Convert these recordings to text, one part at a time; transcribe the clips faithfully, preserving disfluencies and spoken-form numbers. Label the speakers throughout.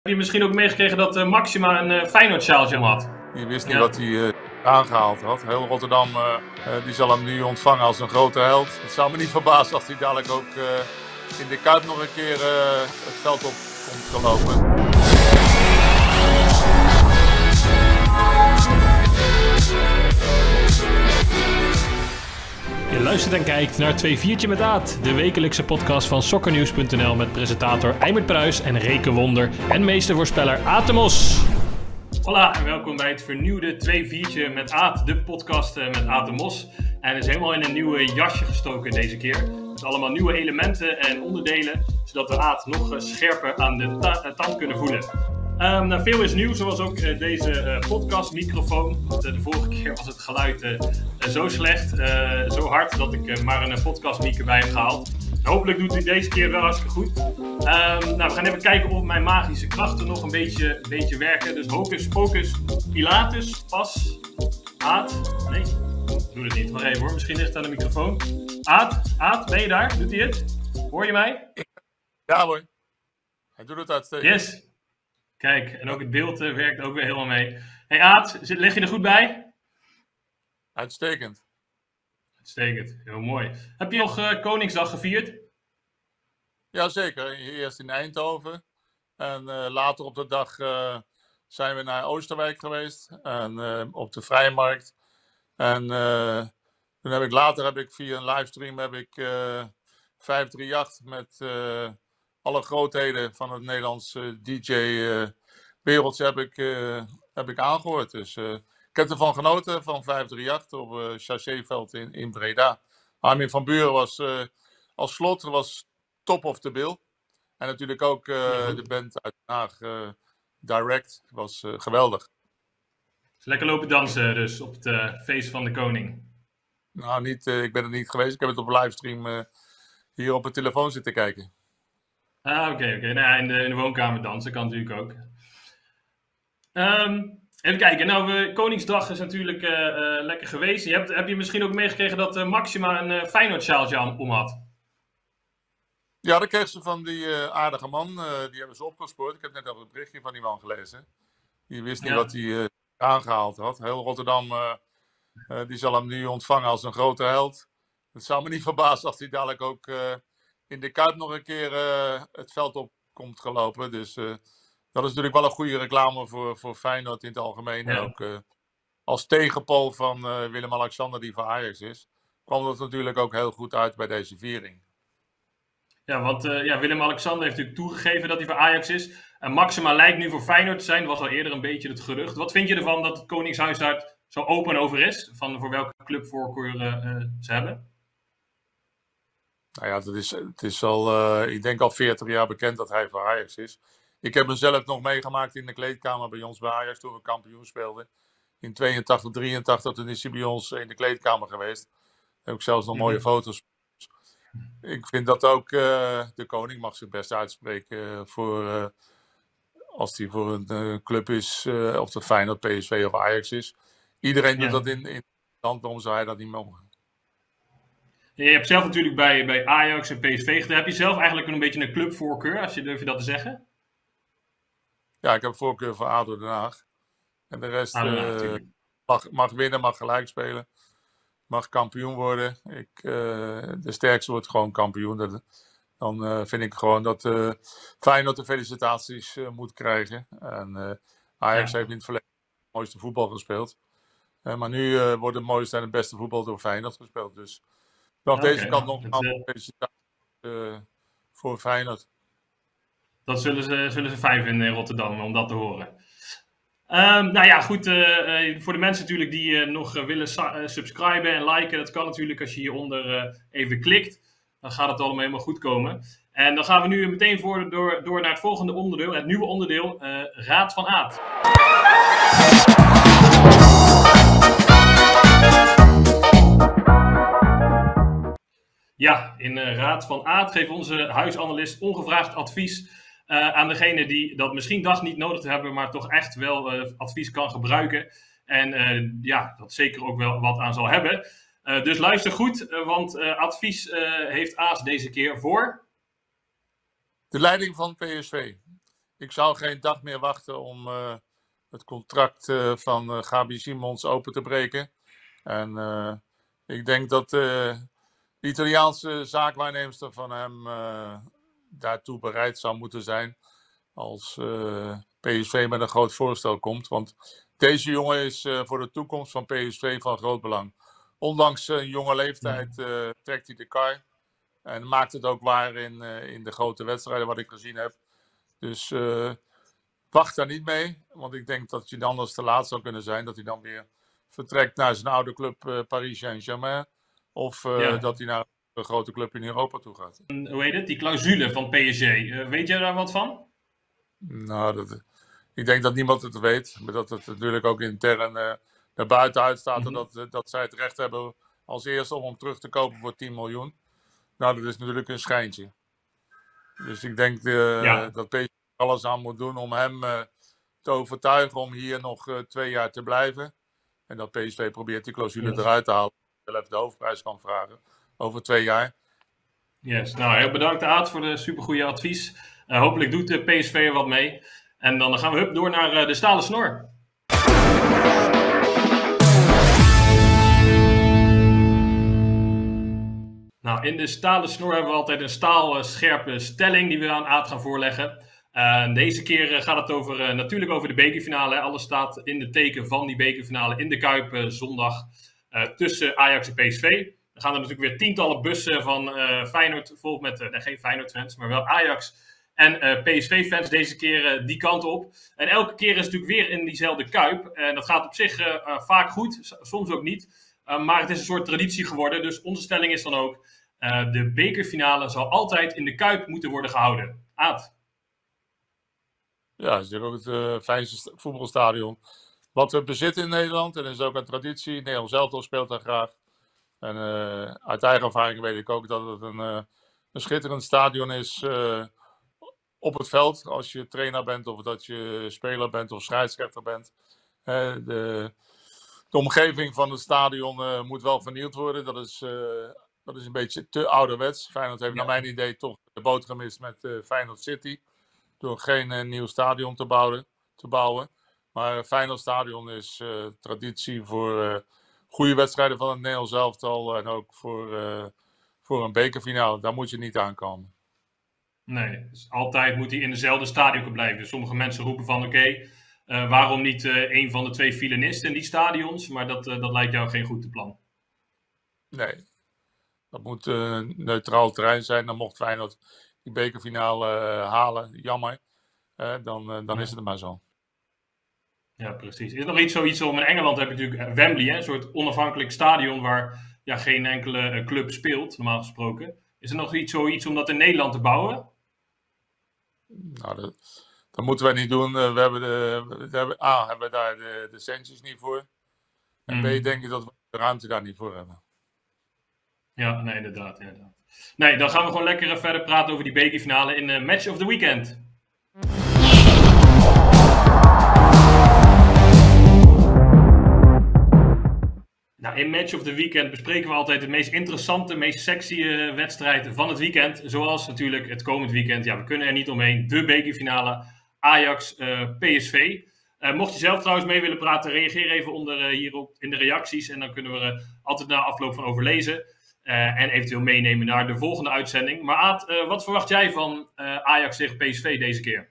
Speaker 1: Heb je misschien ook meegekregen dat uh, Maxima een uh, Feyenoord-sjaaltje had?
Speaker 2: Je wist niet
Speaker 1: Ja.
Speaker 2: wat hij uh, aangehaald had. Heel Rotterdam uh, uh, die zal hem nu ontvangen als een grote held. Het zou me niet verbazen als hij dadelijk ook uh, in de Kuip nog een keer uh, het veld op komt gelopen.
Speaker 1: Je luistert en kijkt naar twee viertje met Aad, de wekelijkse podcast van soccernieuws punt n l met presentator Eimert Pruis en Reke Wonder en meestervoorspeller Aad de Mos. Hola en welkom bij het vernieuwde twee viertje met Aad, de podcast met Aad de Mos. En hij is helemaal in een nieuwe jasje gestoken deze keer. Met allemaal nieuwe elementen en onderdelen, zodat we Aad nog scherper aan de ta- tand kunnen voelen. Um, nou, veel is nieuw, zoals ook uh, deze uh, podcastmicrofoon. Want, uh, de vorige keer was het geluid uh, uh, zo slecht, uh, zo hard, dat ik uh, maar een uh, podcastmicro bij heb gehaald. Nou, hopelijk doet hij deze keer wel hartstikke goed. Um, nou, we gaan even kijken of mijn magische krachten nog een beetje, een beetje werken. Dus hocus pocus pilatus, pas, Aad. Nee, doe het niet. Wacht even hoor, misschien ligt het aan de microfoon. Aad, Aad, ben je daar? Doet hij het? Hoor je mij?
Speaker 2: Ja hoor, hij doet het uitstekend.
Speaker 1: Yes. Kijk, en ook het beeld uh, werkt ook weer helemaal mee. Hey Aad, zit, leg je er goed bij?
Speaker 2: Uitstekend.
Speaker 1: Uitstekend, heel mooi. Heb je nog uh, Koningsdag gevierd?
Speaker 2: Jazeker, eerst in Eindhoven. En uh, later op de dag uh, zijn we naar Oosterwijk geweest. En uh, op de Vrijmarkt. En uh, toen heb ik later heb ik via een livestream heb ik uh, vijf drie acht met... Uh, alle grootheden van het Nederlandse D J-wereldje uh, heb, ik, uh, heb ik aangehoord. Dus uh, ik heb ervan genoten van vijf drie acht op uh, Chasséveld in, in Breda. Armin van Buuren was uh, als slot was top of the bill. En natuurlijk ook uh, ja. de band uit Den Haag, uh, Direct, was uh, geweldig.
Speaker 1: Lekker lopen dansen dus op het uh, feest van de koning.
Speaker 2: Nou, niet, uh, ik ben er niet geweest. Ik heb het op livestream uh, hier op mijn telefoon zitten kijken.
Speaker 1: Ah, oké, okay, oké. Okay. Nou, in, de, in de woonkamer dansen kan natuurlijk ook. Um, even kijken. Nou, uh, Koningsdag is natuurlijk uh, uh, lekker geweest. Je hebt, heb je misschien ook meegekregen dat uh, Maxima een uh, Feyenoord-sjaaltje om had?
Speaker 2: Ja, dat kreeg ze van die uh, aardige man. Uh, die hebben ze opgespoord. Ik heb net al het berichtje van die man gelezen. Die wist niet ja. wat hij uh, aangehaald had. Heel Rotterdam uh, uh, die zal hem nu ontvangen als een grote held. Het zou me niet verbazen als hij dadelijk ook... Uh, in de Kuip nog een keer uh, het veld op komt gelopen. Dus uh, dat is natuurlijk wel een goede reclame voor, voor Feyenoord in het algemeen. Ja. En ook uh, als tegenpool van uh, Willem-Alexander die voor Ajax is, kwam dat natuurlijk ook heel goed uit bij deze viering.
Speaker 1: Ja, want uh, ja, Willem-Alexander heeft natuurlijk toegegeven dat hij voor Ajax is. En Maxima lijkt nu voor Feyenoord te zijn. Dat was al eerder een beetje het gerucht. Wat vind je ervan dat het Koningshuis daar zo open over is? Van voor welke clubvoorkeur uh, ze hebben?
Speaker 2: Nou ja, het is, het is al, uh, ik denk al veertig jaar bekend dat hij voor Ajax is. Ik heb hem zelf nog meegemaakt in de kleedkamer bij ons bij Ajax toen we kampioen speelden. In tweeëntachtig, drieëntachtig, toen is hij bij ons in de kleedkamer geweest. Heb ik zelfs nog mooie mm-hmm. foto's. Ik vind dat ook uh, de koning mag zich best uitspreken uh, voor, uh, als hij voor een uh, club is, uh, of dat Feyenoord, P S V of Ajax is. Iedereen doet ja. dat in, in het land, waarom zou hij dat niet mogen?
Speaker 1: Je hebt zelf natuurlijk bij, bij Ajax en P S V gedaan. Heb je zelf eigenlijk een beetje een clubvoorkeur, als je durf je dat te zeggen?
Speaker 2: Ja, ik heb voorkeur voor A D O Den Haag. En de rest ah, ja, uh, mag, mag winnen, mag gelijk spelen. Mag kampioen worden. Ik, uh, de sterkste wordt gewoon kampioen. Dat, dan uh, vind ik gewoon dat uh, Feyenoord de felicitaties uh, moet krijgen. En uh, Ajax ja. heeft in het verleden het mooiste voetbal gespeeld. Uh, maar nu uh, wordt het mooiste en het beste voetbal door Feyenoord gespeeld. Dus Nog okay, deze kant nog een felicitatie uh, voor Feyenoord.
Speaker 1: Dat zullen ze, zullen ze fijn vinden in Rotterdam, om dat te horen. Um, nou ja, goed. Uh, uh, voor de mensen natuurlijk die uh, nog uh, willen su- uh, subscriben en liken. Dat kan natuurlijk als je hieronder uh, even klikt. Dan gaat het allemaal helemaal goed komen. En dan gaan we nu meteen voor, door, door naar het volgende onderdeel. Het nieuwe onderdeel, uh, Raad van Aad. Ja, in uh, Raad van Aad geeft onze huisanalist ongevraagd advies uh, aan degene die dat misschien dacht niet nodig te hebben, maar toch echt wel uh, advies kan gebruiken. En uh, ja, dat zeker ook wel wat aan zal hebben. Uh, dus luister goed, uh, want uh, advies uh, heeft Aas deze keer voor...
Speaker 2: De leiding van P S V. ik zou geen dag meer wachten om uh, het contract uh, van uh, Gabi Simons open te breken. En uh, ik denk dat uh, de Italiaanse zaakwaarnemster van hem uh, daartoe bereid zou moeten zijn als uh, P S V met een groot voorstel komt. Want deze jongen is uh, voor de toekomst van P S V van groot belang. Ondanks een jonge leeftijd uh, trekt hij de kar. En maakt het ook waar in, uh, in de grote wedstrijden wat ik gezien heb. Dus uh, wacht daar niet mee. Want ik denk dat je dan anders te laat zou kunnen zijn. Dat hij dan weer vertrekt naar zijn oude club uh, Paris Saint-Germain. Of uh, ja. dat hij naar een grote club in Europa toe gaat.
Speaker 1: En, hoe heet het? Die clausule van P S G. Uh, weet jij daar wat van?
Speaker 2: Nou, dat, ik denk dat niemand het weet. Maar dat het natuurlijk ook intern uh, naar buiten uitstaat. Mm-hmm. En dat, dat zij het recht hebben als eerste om hem terug te kopen voor tien miljoen. Nou, dat is natuurlijk een schijntje. Dus ik denk uh, ja. dat P S V alles aan moet doen om hem uh, te overtuigen om hier nog uh, twee jaar te blijven. En dat P S V probeert die clausule yes. eruit te halen. Dat hij de hoofdprijs kan vragen over twee jaar.
Speaker 1: Yes, nou heel bedankt Aad voor de supergoeie advies. Uh, hopelijk doet de P S V er wat mee. En dan gaan we hup door naar uh, de stalen snor. Nou, in de stalen snor hebben we altijd een staalscherpe stelling die we aan Aad gaan voorleggen. Uh, deze keer uh, gaat het over, uh, natuurlijk over de bekerfinale. Hè. Alles staat in de teken van die bekerfinale in de Kuip uh, zondag uh, tussen Ajax en P S V. Dan gaan er natuurlijk weer tientallen bussen van uh, Feyenoord, vol met, uh, nee, geen Feyenoord-fans, maar wel Ajax en uh, P S V-fans deze keer uh, die kant op. En elke keer is het natuurlijk weer in diezelfde Kuip. En dat gaat op zich uh, uh, vaak goed, soms ook niet. Uh, maar het is een soort traditie geworden. Dus onze stelling is dan ook, uh, de bekerfinale zal altijd in de Kuip moeten worden gehouden. Aad?
Speaker 2: Ja, het is natuurlijk ook het uh, fijnste voetbalstadion wat we bezitten in Nederland. En dat is ook een traditie. Nederland zelf speelt daar graag. En uh, uit eigen ervaring weet ik ook dat het een, uh, een schitterend stadion is uh, op het veld. Als je trainer bent of dat je speler bent of scheidsrechter bent. Uh, de, de omgeving van het stadion uh, moet wel vernieuwd worden. Dat is, uh, dat is een beetje te ouderwets. Feyenoord heeft ja. naar mijn idee toch de boot gemist met uh, Feyenoord City. Door geen uh, nieuw stadion te bouwen. Te bouwen. Maar uh, Feyenoord stadion is uh, traditie voor uh, goede wedstrijden van het Nederlands elftal. En ook voor, uh, voor een bekerfinale. Daar moet je niet aankomen.
Speaker 1: Nee, dus altijd moet hij in dezelfde stadion blijven. Dus sommige mensen roepen van oké, okay, uh, waarom niet uh, een van de twee filanisten in die stadions? Maar dat, uh, dat lijkt jou geen goed plan.
Speaker 2: Nee, dat moet uh, neutraal terrein zijn. Dan mocht Feyenoord die bekerfinale uh, halen. Jammer. Uh, dan uh, dan ja. is het er maar zo.
Speaker 1: Ja, precies. Is er nog iets zoiets om in Engeland heb je natuurlijk Wembley, hè? Een soort onafhankelijk stadion waar ja, geen enkele uh, club speelt, normaal gesproken. Is er nog iets zoiets om dat in Nederland te bouwen?
Speaker 2: Nou, dat, dat moeten wij niet doen. Uh, we hebben, de, we hebben A, hebben we daar de, de centjes niet voor. En mm. B, denk ik dat we de ruimte daar niet voor hebben.
Speaker 1: Ja, nee, inderdaad, inderdaad. Nee, dan gaan we gewoon lekker verder praten over die bekerfinale in uh, Match of the Weekend. Nou, in Match of the Weekend bespreken we altijd de meest interessante, meest sexy uh, wedstrijden van het weekend. Zoals natuurlijk het komend weekend. Ja, we kunnen er niet omheen. De bekerfinale Ajax uh, P S V. Uh, mocht je zelf trouwens mee willen praten, reageer even onder uh, hierop in de reacties. En dan kunnen we er uh, altijd na afloop van overlezen. Uh, en eventueel meenemen naar de volgende uitzending. Maar Aad, uh, wat verwacht jij van uh, Ajax tegen P S V deze keer?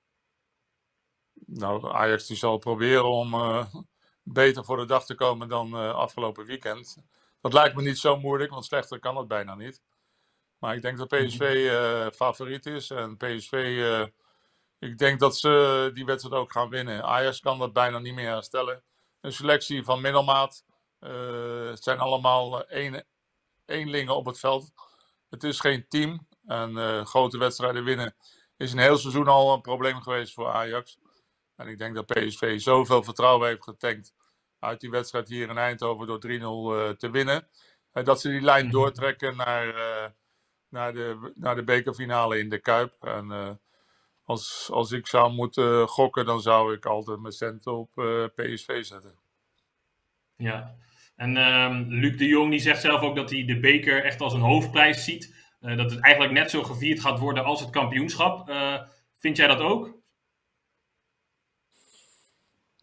Speaker 2: Nou, Ajax die zal proberen om uh, beter voor de dag te komen dan uh, afgelopen weekend. Dat lijkt me niet zo moeilijk, want slechter kan het bijna niet. Maar ik denk dat P S V uh, favoriet is. En P S V, uh, ik denk dat ze die wedstrijd ook gaan winnen. Ajax kan dat bijna niet meer herstellen. Een selectie van middelmaat. Uh, het zijn allemaal één... eenlingen op het veld. Het is geen team. En uh, grote wedstrijden winnen is een heel seizoen al een probleem geweest voor Ajax. En ik denk dat P S V zoveel vertrouwen heeft getankt uit die wedstrijd hier in Eindhoven door drie nul uh, te winnen. En dat ze die lijn doortrekken naar, uh, naar, de, naar de bekerfinale in de Kuip. En uh, als, als ik zou moeten gokken, dan zou ik altijd mijn centen op uh, P S V zetten.
Speaker 1: Ja. En uh, Luc de Jong die zegt zelf ook dat hij de beker echt als een hoofdprijs ziet. Uh, dat het eigenlijk net zo gevierd gaat worden als het kampioenschap. Uh, vind jij dat ook?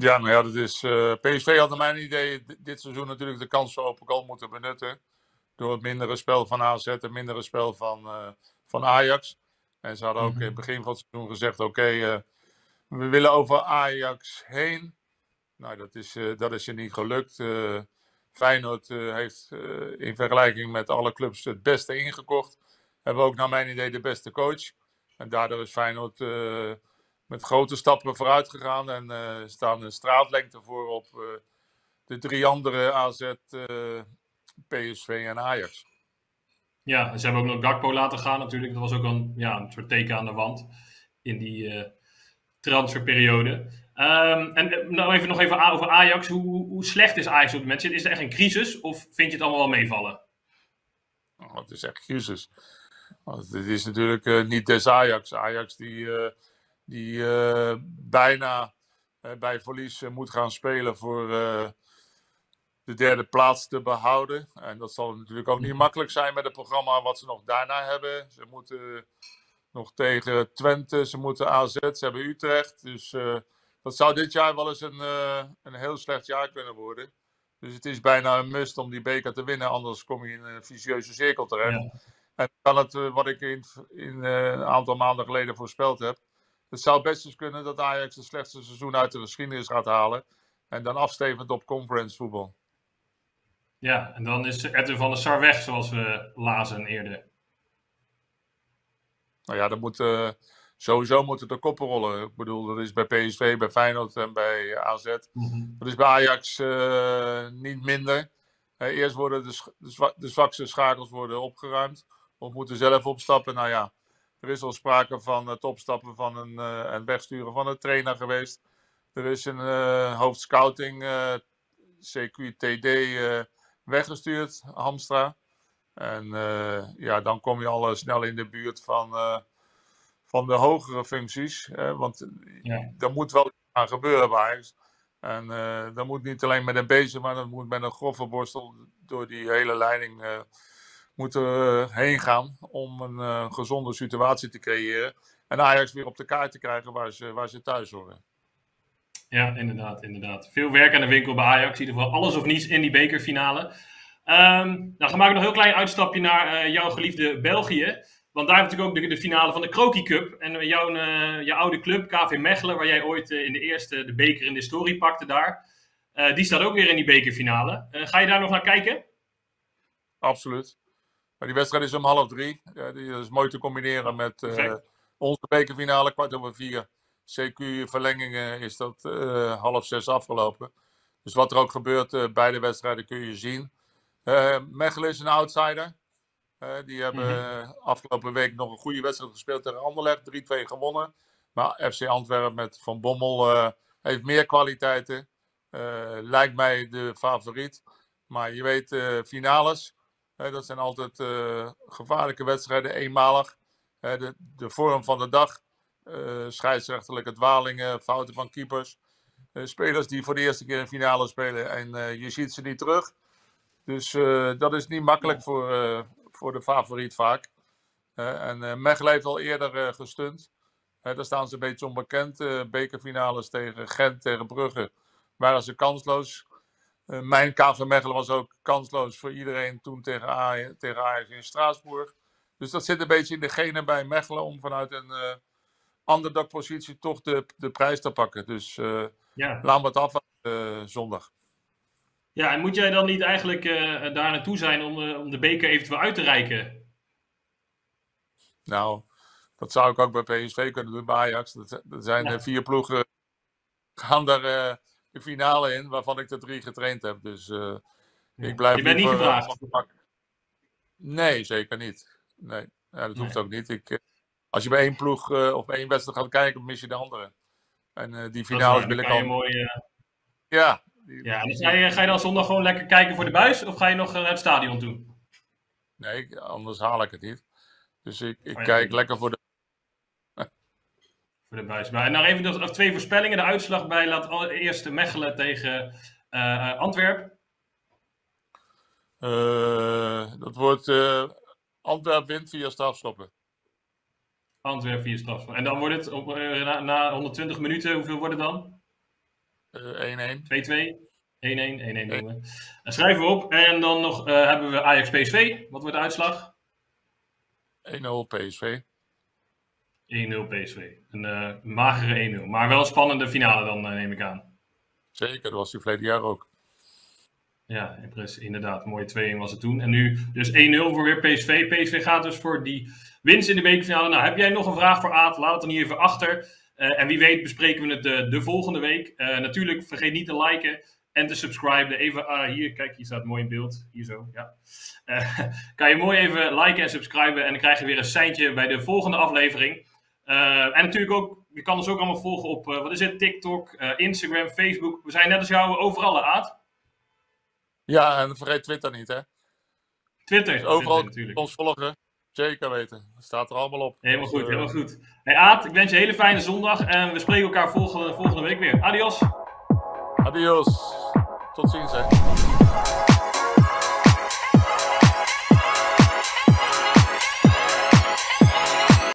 Speaker 2: Ja, nou ja, dat is, uh, P S V had naar mijn idee dit seizoen natuurlijk de kans voor open goal moeten benutten. Door het mindere spel van A Z, het mindere spel van, uh, van Ajax. En ze hadden ook in het begin van het seizoen gezegd, oké, okay, uh, we willen over Ajax heen. Nou, dat is, uh, dat is je niet gelukt. Uh, Feyenoord uh, heeft uh, in vergelijking met alle clubs het beste ingekocht. Hebben ook naar mijn idee de beste coach. En daardoor is Feyenoord uh, met grote stappen vooruit gegaan. En uh, staan een straatlengte voor op uh, de drie andere A Z, uh, P S V en Ajax.
Speaker 1: Ja, ze hebben ook nog Gakpo laten gaan natuurlijk. Dat was ook een, ja, een soort teken aan de wand in die uh, transferperiode. Um, en nou even nog even over Ajax. Hoe, hoe slecht is Ajax op het moment? Is het echt een crisis of vind je het allemaal wel meevallen?
Speaker 2: Oh, het is echt crisis. Want het is natuurlijk uh, niet des Ajax. Ajax die, uh, die uh, bijna uh, bij verlies uh, moet gaan spelen voor uh, de derde plaats te behouden. En dat zal natuurlijk ook niet makkelijk zijn met het programma wat ze nog daarna hebben. Ze moeten uh, nog tegen Twente, ze moeten A Z, ze hebben Utrecht. Dus uh, dat zou dit jaar wel eens een, uh, een heel slecht jaar kunnen worden. Dus het is bijna een must om die beker te winnen, anders kom je in een vicieuze cirkel terecht. Ja. En kan het, uh, wat ik in, in uh, een aantal maanden geleden voorspeld heb, het zou best eens kunnen dat Ajax het slechtste seizoen uit de geschiedenis gaat halen. En dan afstevend op conference voetbal.
Speaker 1: Ja, en dan is Edwin van der Sar weg, zoals we lazen eerder.
Speaker 2: Nou ja, dan moet, uh, sowieso moeten de koppen rollen. Ik bedoel, dat is bij P S V, bij Feyenoord en bij A Z. Mm-hmm. Dat is bij Ajax uh, niet minder. Uh, eerst worden de, sch- de, zwa- de zwakste schakels worden opgeruimd. Of moeten zelf opstappen. Nou ja, er is al sprake van het opstappen van een, uh, en wegsturen van een trainer geweest. Er is een uh, hoofdscouting, uh, C Q T D, uh, weggestuurd, Hamstra. En uh, ja, dan kom je al uh, snel in de buurt van, uh, van de hogere functies. Hè? Want ja. Er moet wel iets aan gebeuren bij Ajax. En uh, dat moet niet alleen met een bezem, maar dat moet met een grove borstel door die hele leiding uh, moeten uh, heen gaan. Om een uh, gezonde situatie te creëren. En Ajax weer op de kaart te krijgen waar ze, waar ze thuis horen.
Speaker 1: Ja, inderdaad, inderdaad. Veel werk aan de winkel bij Ajax. In ieder geval alles of niets in die bekerfinale. Um, nou, gaan we maken nog een heel klein uitstapje naar uh, jouw geliefde België. Want daar heb je natuurlijk ook de, de finale van de Croquis Cup. En jouw, uh, jouw oude club, K V Mechelen, waar jij ooit uh, in de eerste de beker in de historie pakte daar. Uh, die staat ook weer in die bekerfinale. Uh, ga je daar nog naar kijken?
Speaker 2: Absoluut. Maar die wedstrijd is om half drie. Ja, die is mooi te combineren met uh, onze bekerfinale, kwart over vier. C Q verlengingen is dat uh, half zes afgelopen. Dus wat er ook gebeurt uh, bij de wedstrijden kun je zien. Uh, Mechelen is een outsider. Uh, die hebben uh, afgelopen week nog een goede wedstrijd gespeeld tegen Anderlecht. drie twee gewonnen. Maar F C Antwerpen met Van Bommel uh, heeft meer kwaliteiten. Uh, lijkt mij de favoriet. Maar je weet, uh, finales. Uh, dat zijn altijd uh, gevaarlijke wedstrijden. Eenmalig. Uh, de, de vorm van de dag. Uh, scheidsrechterlijke dwalingen. Fouten van keepers. Uh, spelers die voor de eerste keer een finale spelen. En uh, je ziet ze niet terug. Dus uh, dat is niet makkelijk ja. voor, uh, voor de favoriet vaak. Uh, en uh, Mechelen heeft al eerder uh, gestund. Uh, daar staan ze een beetje onbekend. Uh, bekerfinales tegen Gent, tegen Brugge. Waren ze kansloos. Uh, mijn K V Mechelen was ook kansloos voor iedereen toen tegen Ajax, tegen Ajax in Straatsburg. Dus dat zit een beetje in de genen bij Mechelen om vanuit een uh, underdog positie toch de, de prijs te pakken. Dus uh, ja. laten we het afwachten uh, zondag.
Speaker 1: Ja, en moet jij dan niet eigenlijk uh, daar naartoe zijn om, uh, om de beker eventueel uit te reiken?
Speaker 2: Nou, dat zou ik ook bij P S V kunnen doen, bij Ajax. Er zijn ja. vier ploegen, gaan daar uh, de finale in, waarvan ik er drie getraind heb. Dus uh, ja. ik blijf
Speaker 1: Je bent niet gevraagd?
Speaker 2: Uh, nee, zeker niet. Nee, ja, dat hoeft nee. ook niet. Ik, uh, als je bij één ploeg uh, of bij één wedstrijd gaat kijken, mis je de andere. En uh, die finales wil ik al...
Speaker 1: Mooi, uh...
Speaker 2: Ja.
Speaker 1: Die, ja, dus ga je, ga je dan zondag gewoon lekker kijken voor de buis? Of ga je nog naar het stadion toe?
Speaker 2: Nee, anders haal ik het niet. Dus ik, ik oh, ja, kijk lekker voor de...
Speaker 1: voor de buis. Maar nog even nog twee voorspellingen. De uitslag bij laat eerst Mechelen tegen uh, Antwerpen.
Speaker 2: Uh, dat wordt uh, Antwerpen wint via strafschoppen.
Speaker 1: Antwerpen via strafschoppen. En dan wordt het op, uh, na, na honderdtwintig minuten, hoeveel wordt het dan?
Speaker 2: één-één.
Speaker 1: twee-twee. één-één. één-één doen we. Dan schrijven we op. En dan nog uh, hebben we Ajax P S V. Wat wordt de uitslag?
Speaker 2: één nul P S V.
Speaker 1: één nul P S V. Een uh, magere één nul. Maar wel een spannende finale dan, uh, neem ik aan.
Speaker 2: Zeker, dat was die verleden jaar ook.
Speaker 1: Ja, inderdaad. Mooie twee-één was het toen. En nu dus één nul voor weer P S V. P S V gaat dus voor die winst in de bekerfinale. Nou, heb jij nog een vraag voor Aad? Laat het dan hier even achter. Uh, en wie weet bespreken we het de, de volgende week. Uh, natuurlijk, vergeet niet te liken en te subscriben. Even, uh, hier, kijk, hier staat mooi in beeld. Hier zo, ja. Uh, kan je mooi even liken en subscriben. En dan krijg je weer een seintje bij de volgende aflevering. Uh, en natuurlijk ook, je kan ons ook allemaal volgen op, uh, wat is het, TikTok, uh, Instagram, Facebook. We zijn net als jou overal, Aad.
Speaker 2: Ja, en vergeet Twitter niet, hè.
Speaker 1: Twitter.
Speaker 2: Dus overal
Speaker 1: Twitter, natuurlijk.
Speaker 2: Ons volgen. Zeker weten. Dat staat er allemaal op.
Speaker 1: Helemaal
Speaker 2: dus,
Speaker 1: goed,
Speaker 2: uh...
Speaker 1: helemaal goed. Hey Aad, ik wens je een hele fijne zondag. En we spreken elkaar volgende, volgende week weer. Adios.
Speaker 2: Adios. Tot ziens, hè.